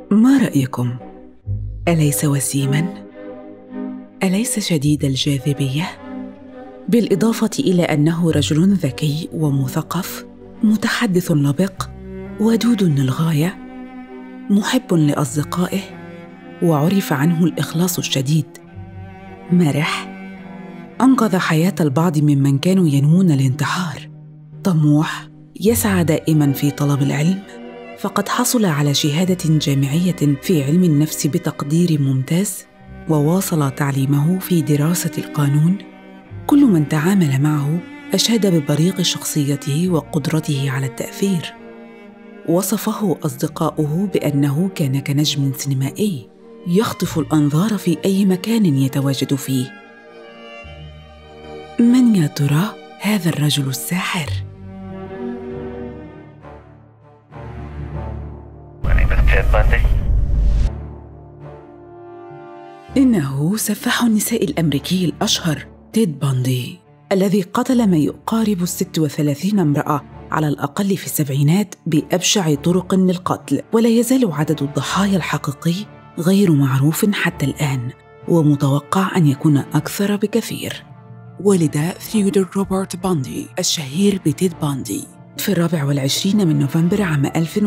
ما رأيكم؟ أليس وسيماً؟ أليس شديد الجاذبية؟ بالإضافة إلى أنه رجل ذكي ومثقف، متحدث لبق، ودود للغاية، محب لأصدقائه، وعرف عنه الإخلاص الشديد. مرح، أنقذ حياة البعض ممن كانوا ينوون الانتحار. طموح، يسعى دائماً في طلب العلم، فقد حصل على شهادة جامعية في علم النفس بتقدير ممتاز، وواصل تعليمه في دراسة القانون. كل من تعامل معه أشاد ببريق شخصيته وقدرته على التأثير. وصفه أصدقاؤه بأنه كان كنجم سينمائي يخطف الأنظار في أي مكان يتواجد فيه. من يا ترى هذا الرجل الساحر؟ إنه سفاح النساء الأمريكي الأشهر تيد باندي، الذي قتل ما يقارب 36 امرأة على الأقل في السبعينات بأبشع طرق للقتل. ولا يزال عدد الضحايا الحقيقي غير معروف حتى الآن، ومتوقع أن يكون أكثر بكثير. ولد ثيودور روبرت باندي الشهير بتيد باندي في 24 من نوفمبر عام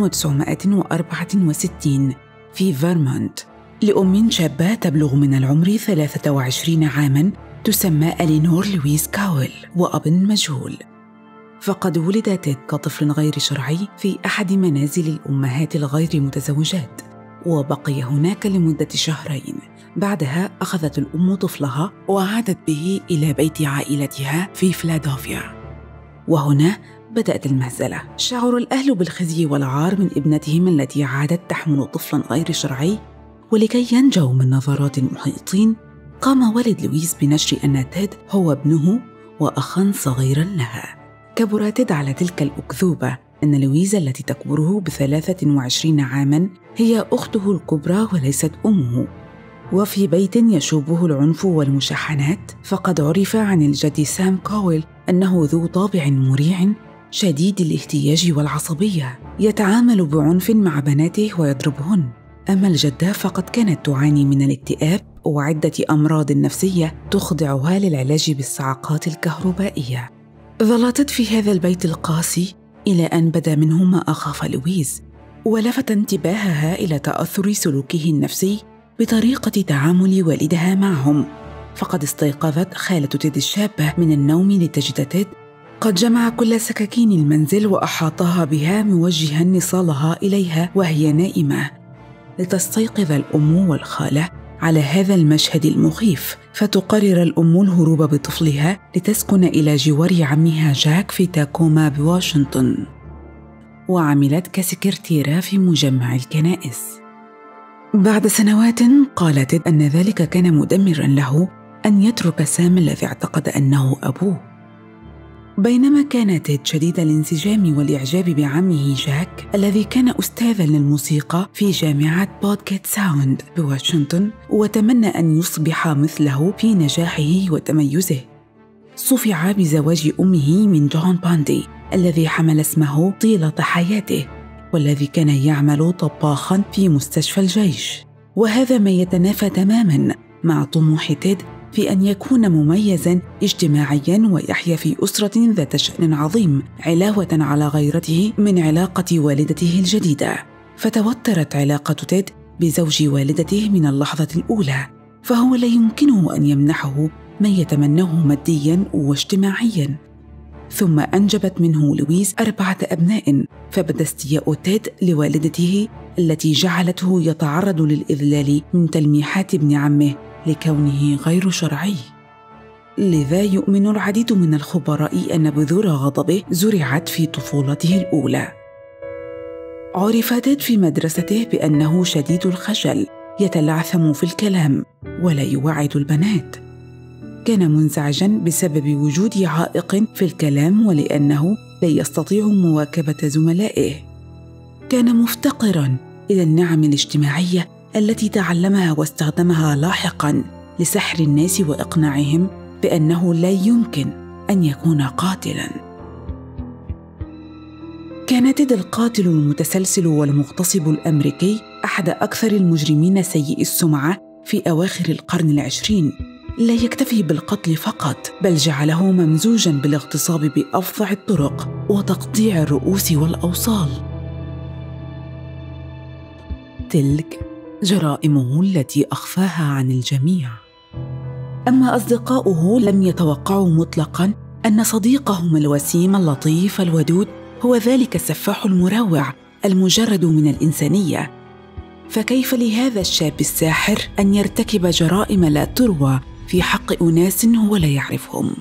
1964 في فيرمونت، لأم شابة تبلغ من العمر 23 عاماً تسمى إلينور لويس كاول، وأب مجهول. فقد ولد تيد كطفل غير شرعي في أحد منازل الأمهات الغير متزوجات، وبقي هناك لمدة شهرين. بعدها أخذت الأم طفلها وعادت به إلى بيت عائلتها في فيلادلفيا، وهنا بدأت المهزلة. شعر الأهل بالخزي والعار من ابنتهم التي عادت تحمل طفلاً غير شرعي، ولكي ينجوا من نظرات المحيطين قام والد لويس بنشر أن تيد هو ابنه وأخاً صغيراً لها. كبر تيد على تلك الأكذوبة أن لويس التي تكبره ب23 عاماً هي أخته الكبرى وليست أمه. وفي بيت يشوبه العنف والمشاحنات، فقد عرف عن الجد سام كاول أنه ذو طابع مريع شديد الاهتياج والعصبية، يتعامل بعنف مع بناته ويضربهن. أما الجدة فقد كانت تعاني من الاكتئاب وعدة أمراض نفسية تخضعها للعلاج بالصعقات الكهربائية. ظلت تيد في هذا البيت القاسي إلى أن بدا منه ما أخاف لويس، ولفت انتباهها إلى تأثر سلوكه النفسي بطريقة تعامل والدها معهم. فقد استيقظت خالة تيد الشابة من النوم لتجد تيد قد جمع كل سكاكين المنزل وأحاطها بها، موجها نصالها إليها وهي نائمة. لتستيقظ الأم والخالة على هذا المشهد المخيف، فتقرر الأم الهروب بطفلها لتسكن إلى جوار عمها جاك في تاكوما بواشنطن، وعملت كسكرتيرة في مجمع الكنائس. بعد سنوات قالت تيد أن ذلك كان مدمراً له أن يترك سام الذي اعتقد أنه أبوه. بينما كان تيد شديد الانسجام والإعجاب بعمه جاك الذي كان أستاذاً للموسيقى في جامعة بودكيت ساوند بواشنطن، وتمنى أن يصبح مثله في نجاحه وتميزه، صفع بزواج أمه من جون باندي الذي حمل اسمه طيلة حياته، والذي كان يعمل طباخاً في مستشفى الجيش. وهذا ما يتنافى تماماً مع طموح تيد في أن يكون مميزاً اجتماعياً ويحيا في أسرة ذات شأن عظيم، علاوة على غيرته من علاقة والدته الجديدة. فتوترت علاقة تيد بزوج والدته من اللحظة الأولى، فهو لا يمكنه أن يمنحه ما يتمناه مادياً واجتماعياً. ثم أنجبت منه لويس 4 أبناء، فبدا استياء تيد لوالدته التي جعلته يتعرض للإذلال من تلميحات ابن عمه لكونه غير شرعي. لذا يؤمن العديد من الخبراء أن بذور غضبه زرعت في طفولته الأولى. عرف تيد في مدرسته بأنه شديد الخجل، يتلعثم في الكلام ولا يوعد البنات. كان منزعجاً بسبب وجود عائق في الكلام ولأنه لا يستطيع مواكبة زملائه. كان مفتقراً إلى النعم الاجتماعية التي تعلمها واستخدمها لاحقاً لسحر الناس وإقناعهم بأنه لا يمكن أن يكون قاتلاً. كان تيد القاتل المتسلسل والمغتصب الأمريكي أحد أكثر المجرمين سيئي السمعة في أواخر القرن العشرين، لا يكتفي بالقتل فقط، بل جعله ممزوجاً بالاغتصاب بأفظع الطرق وتقطيع الرؤوس والأوصال. تلك جرائمه التي أخفاها عن الجميع. أما أصدقاؤه لم يتوقعوا مطلقاً أن صديقهم الوسيم اللطيف الودود هو ذلك السفاح المروع المجرد من الإنسانية. فكيف لهذا الشاب الساحر أن يرتكب جرائم لا تروى في حق أناس هو لا يعرفهم؟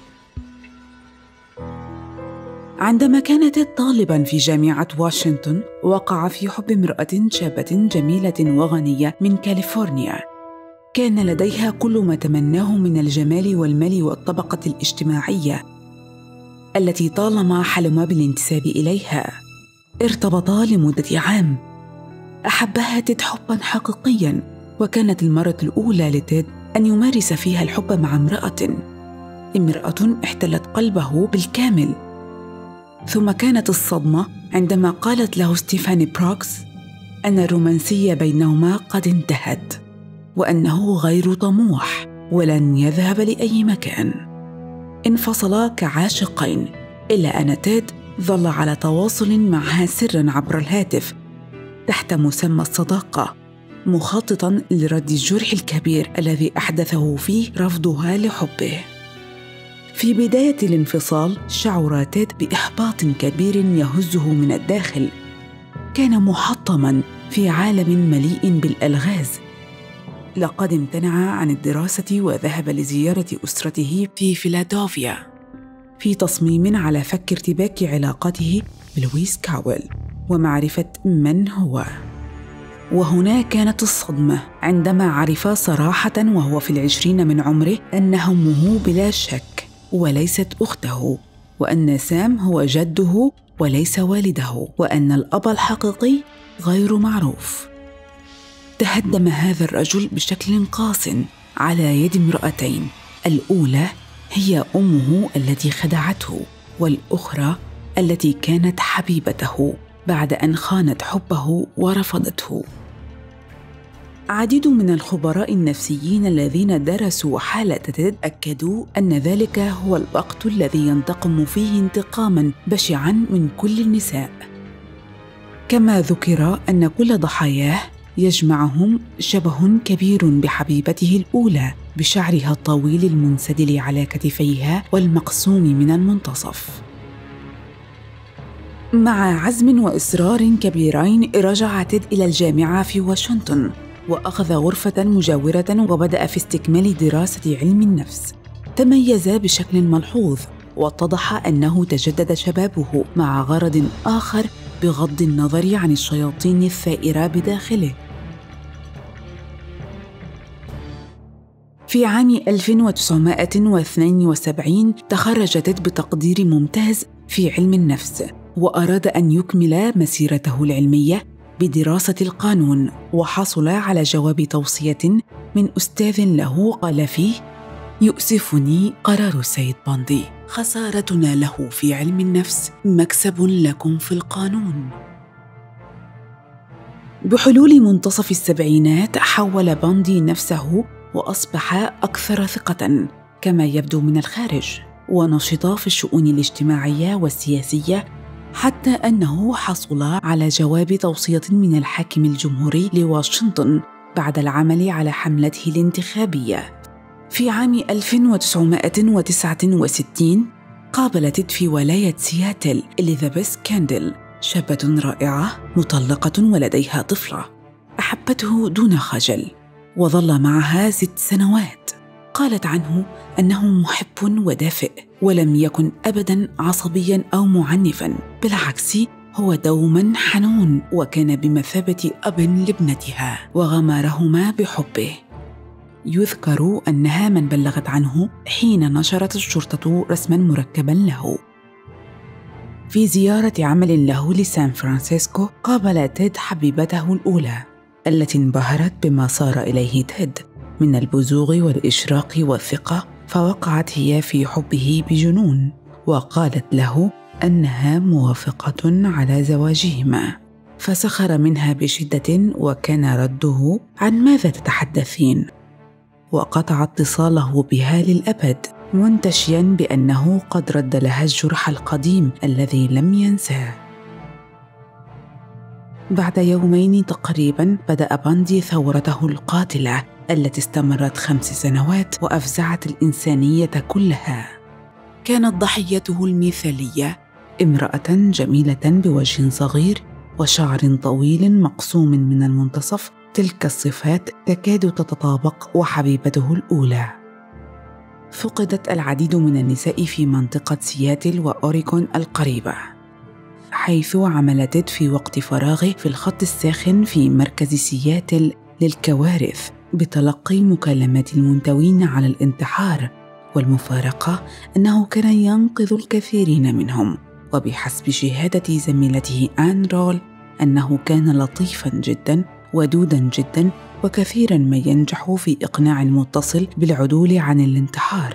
عندما كان تيد طالباً في جامعة واشنطن، وقع في حب امرأة شابة جميلة وغنية من كاليفورنيا، كان لديها كل ما تمناه من الجمال والمال والطبقة الاجتماعية التي طالما حلم بالانتساب إليها. ارتبطا لمدة عام. أحبها تيد حباً حقيقياً، وكانت المرة الأولى لتيد أن يمارس فيها الحب مع امرأة احتلت قلبه بالكامل. ثم كانت الصدمة عندما قالت له ستيفاني بروكس أن الرومانسية بينهما قد انتهت، وأنه غير طموح ولن يذهب لأي مكان. انفصلا كعاشقين، إلا أن تيد ظل على تواصل معها سراً عبر الهاتف تحت مسمى الصداقة، مخططاً لرد الجرح الكبير الذي أحدثه فيه رفضها لحبه. في بداية الانفصال شعر تيد بإحباط كبير يهزه من الداخل. كان محطماً في عالم مليء بالألغاز. لقد امتنع عن الدراسة وذهب لزيارة أسرته في فيلادلفيا في تصميم على فك ارتباك علاقته بلويس كاول ومعرفة من هو. وهنا كانت الصدمة عندما عرف صراحة وهو في 20 من عمره أن همه بلا شك وليست أخته، وأن سام هو جده وليس والده، وأن الأب الحقيقي غير معروف. تهدم هذا الرجل بشكل قاس على يد امرأتين، الأولى هي أمه التي خدعته، والأخرى التي كانت حبيبته بعد أن خانت حبه ورفضته. عديد من الخبراء النفسيين الذين درسوا حالة تيد أكدوا أن ذلك هو الوقت الذي ينتقم فيه انتقاماً بشعاً من كل النساء. كما ذكر أن كل ضحاياه يجمعهم شبه كبير بحبيبته الأولى بشعرها الطويل المنسدل على كتفيها والمقسوم من المنتصف. مع عزم وإصرار كبيرين رجع تيد إلى الجامعة في واشنطن وأخذ غرفة مجاورة وبدأ في استكمال دراسة علم النفس. تميز بشكل ملحوظ، واتضح أنه تجدد شبابه مع غرض آخر بغض النظر عن الشياطين الثائرة بداخله. في عام 1972 تخرج تيد بتقدير ممتاز في علم النفس، وأراد أن يكمل مسيرته العلمية بدراسة القانون، وحصل على جواب توصية من أستاذ له قال فيه: يؤسفني قرار السيد باندي، خسارتنا له في علم النفس مكسب لكم في القانون. بحلول منتصف السبعينات حول باندي نفسه وأصبح أكثر ثقة كما يبدو من الخارج، ونشط في الشؤون الاجتماعية والسياسية، حتى أنه حصل على جواب توصية من الحاكم الجمهوري لواشنطن بعد العمل على حملته الانتخابية. في عام 1969 قابلت في ولاية سياتل إليزابيث كاندل، شابة رائعة مطلقة ولديها طفلة. أحبته دون خجل وظل معها 6 سنوات. قالت عنه أنه محب ودافئ، ولم يكن أبداً عصبياً أو معنفاً، بالعكس هو دوماً حنون، وكان بمثابة أب لابنتها وغمرهما بحبه. يذكر أنها من بلغت عنه حين نشرت الشرطة رسماً مركباً له. في زيارة عمل له لسان فرانسيسكو قابل تيد حبيبته الأولى التي انبهرت بما صار إليه تيد من البزوغ والإشراق والثقة، فوقعت هي في حبه بجنون، وقالت له أنها موافقة على زواجهما. فسخر منها بشدة وكان رده: عن ماذا تتحدثين؟ وقطع اتصاله بها للأبد، منتشياً بأنه قد رد لها الجرح القديم الذي لم ينساه. بعد يومين تقريباً بدأ باندي ثورته القاتلة التي استمرت 5 سنوات وأفزعت الإنسانية كلها. كانت ضحيته المثالية امرأة جميلة بوجه صغير وشعر طويل مقسوم من المنتصف، تلك الصفات تكاد تتطابق وحبيبته الأولى. فقدت العديد من النساء في منطقة سياتل وأوريغون القريبة، حيث عمل تيد في وقت فراغه في الخط الساخن في مركز سياتل للكوارث بتلقي مكالمات المنتوين على الانتحار، والمفارقة أنه كان ينقذ الكثيرين منهم. وبحسب شهادة زميلته آن رول أنه كان لطيفاً جداً ودوداً جداً، وكثيراً ما ينجح في إقناع المتصل بالعدول عن الانتحار.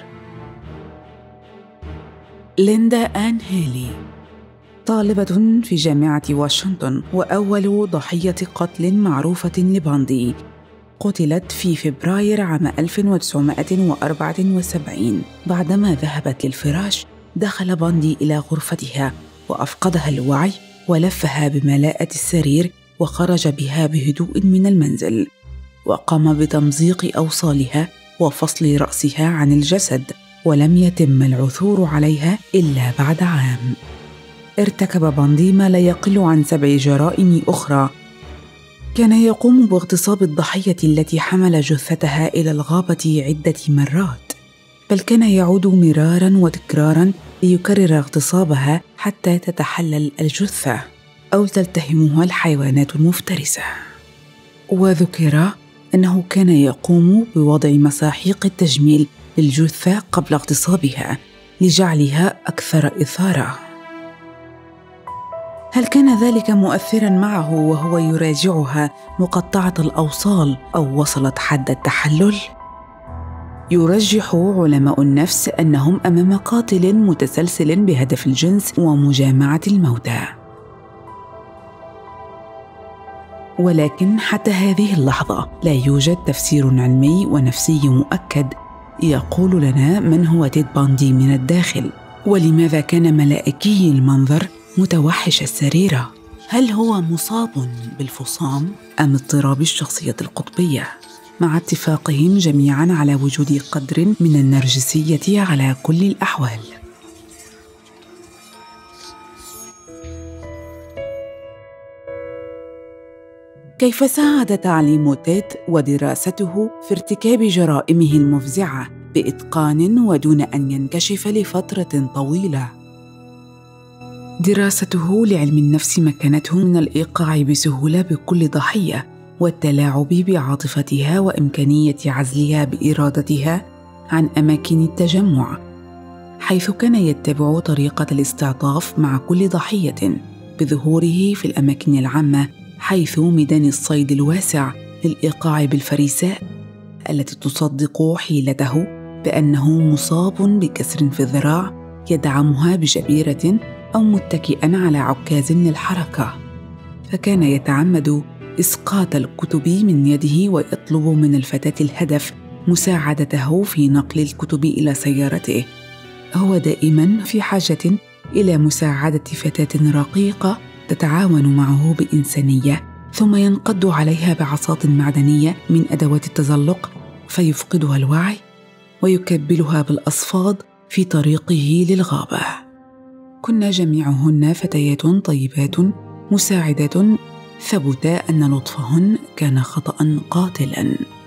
ليندا آن هيلي، طالبة في جامعة واشنطن وأول ضحية قتل معروفة لباندي، قتلت في فبراير عام 1974. بعدما ذهبت للفراش دخل باندي إلى غرفتها وأفقدها الوعي ولفها بملاءة السرير وخرج بها بهدوء من المنزل، وقام بتمزيق أوصالها وفصل رأسها عن الجسد، ولم يتم العثور عليها إلا بعد عام. ارتكب باندي ما لا يقل عن 7 جرائم أخرى. كان يقوم باغتصاب الضحية التي حمل جثتها إلى الغابة عدة مرات، بل كان يعود مراراً وتكراراً ليكرر اغتصابها حتى تتحلل الجثة أو تلتهمها الحيوانات المفترسة. وذكر أنه كان يقوم بوضع مساحيق التجميل للجثة قبل اغتصابها لجعلها أكثر إثارة. هل كان ذلك مؤثراً معه وهو يراجعها مقطعة الأوصال أو وصلت حد التحلل؟ يرجح علماء النفس أنهم أمام قاتل متسلسل بهدف الجنس ومجامعة الموتى. ولكن حتى هذه اللحظة لا يوجد تفسير علمي ونفسي مؤكد يقول لنا من هو تيد باندي من الداخل، ولماذا كان ملائكي المنظر متوحش السريرة. هل هو مصاب بالفصام أم اضطراب الشخصية القطبية؟ مع اتفاقهم جميعاً على وجود قدر من النرجسية على كل الأحوال. كيف ساعد تعليم تيد ودراسته في ارتكاب جرائمه المفزعة بإتقان ودون أن ينكشف لفترة طويلة؟ دراسته لعلم النفس مكنته من الإيقاع بسهولة بكل ضحية والتلاعب بعاطفتها وإمكانية عزلها بإرادتها عن أماكن التجمع، حيث كان يتبع طريقة الاستعطاف مع كل ضحية بظهوره في الأماكن العامة، حيث ميدان الصيد الواسع للإيقاع بالفريساء التي تصدق حيلته بأنه مصاب بكسر في الذراع يدعمها بجبيرة أو متكئاً على عكاز للحركة، فكان يتعمد إسقاط الكتب من يده ويطلب من الفتاة الهدف مساعدته في نقل الكتب إلى سيارته. هو دائماً في حاجة إلى مساعدة فتاة رقيقة تتعاون معه بإنسانية، ثم ينقض عليها بعصاة معدنية من أدوات التزلق فيفقدها الوعي ويكبلها بالأصفاد في طريقه للغابة. كنا جميعهن فتيات طيبات مساعدات، ثبت أن لطفهن كان خطأ قاتلاً.